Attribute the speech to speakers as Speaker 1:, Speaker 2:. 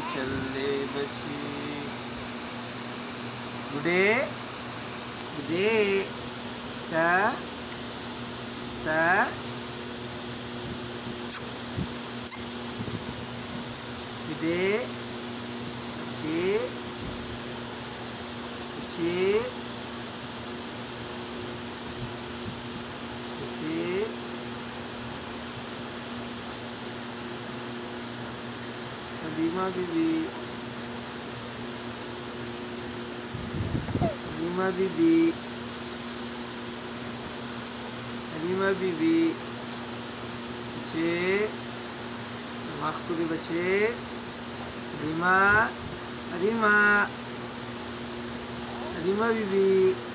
Speaker 1: चले बची गुडे गुडे ता ता गुडे बची बची बची हलीमा बीबी हलीमा बीबी हलीमा बीबी बच्चे माखूरी बच्चे हलीमा हलीमा हलीमा बीबी